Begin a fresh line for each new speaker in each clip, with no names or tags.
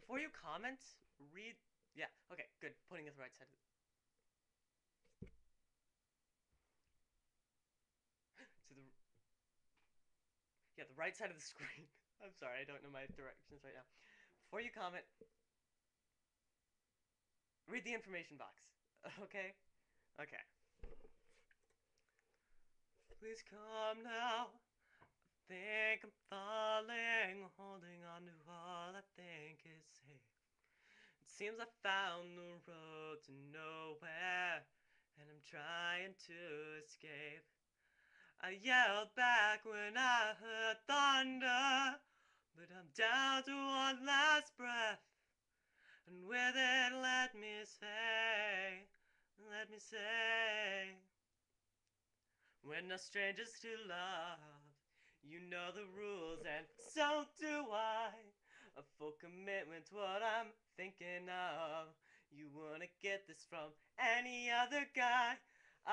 Before you comment, read. Yeah, okay, good. Pointing at the right side. To the. Yeah, the right side of the screen. I'm sorry, I don't know my directions right now. Before you comment, read the information box. Okay? Okay. Please come now. Think I'm falling, holding on to all I think is safe. It seems I found the road to nowhere, and I'm trying to escape. I yelled back when I heard thunder, but I'm down to one last breath. And with it, let me say, we're no strangers to love. You know the rules, and so do I. A full commitment's what I'm thinking of. You wanna get this from any other guy.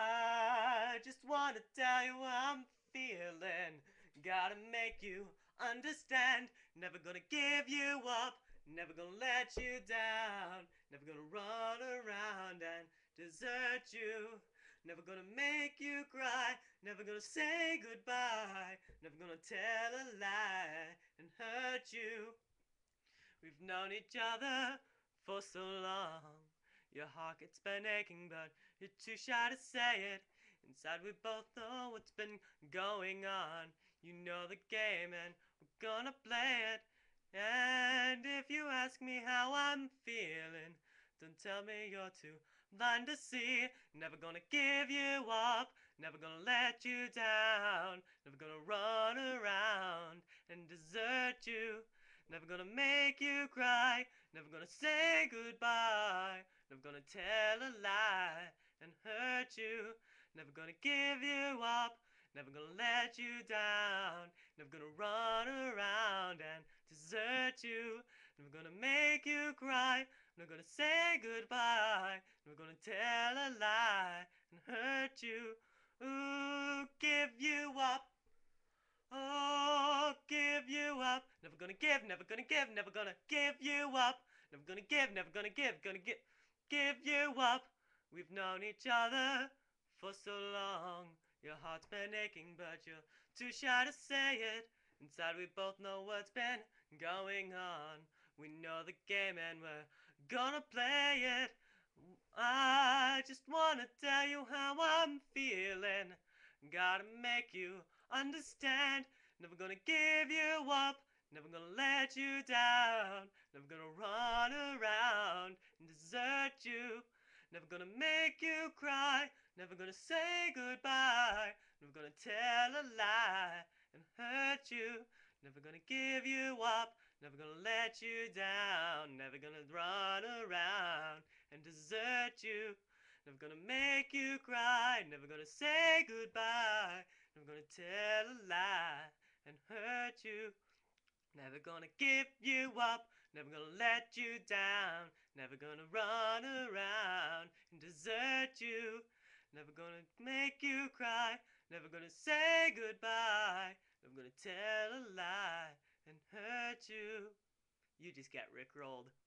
I just wanna tell you how I'm feeling. Gotta make you understand. Never gonna give you up. Never gonna let you down. Never gonna run around and desert you. Never gonna make you cry. Never gonna say goodbye. Never gonna tell a lie and hurt you. We've known each other for so long. Your heart gets been aching, but you're too shy to say it. Inside we both know what's been going on. You know the game and we're gonna play it. And if you ask me how I'm feeling, don't tell me you're too blind to see. Never gonna give you up, never gonna let you down, never gonna run around and desert you. Never gonna make you cry, never gonna say goodbye, never gonna tell a lie and hurt you. Never gonna give you up, never gonna let you down, never gonna run around and desert you. Never gonna make you cry, never gonna say goodbye, never gonna tell a lie and hurt you. Ooh, give you up. Oh, give you up. Never gonna give, never gonna give, never gonna give you up. Never gonna give, never gonna give you up. We've known each other for so long. Your heart's been aching, but you're too shy to say it. Inside we both know what's been going on. We know the game and we're gonna play it. I just wanna tell you how I'm feeling. Gotta make you understand. Never gonna give you up. Never gonna let you down. Never gonna run around and desert you. Never gonna make you cry. Never gonna say goodbye. Never gonna tell a lie and hurt you. Never gonna give you up. Never gonna let you down. Never gonna run around and desert you. Never gonna make you cry. Never gonna say goodbye. Never gonna tell a lie and hurt you. Never gonna give you up, never gonna let you down, never gonna run around and desert you. Never gonna make you cry, never gonna say goodbye, never gonna tell a lie and hurt you. You just got rickrolled.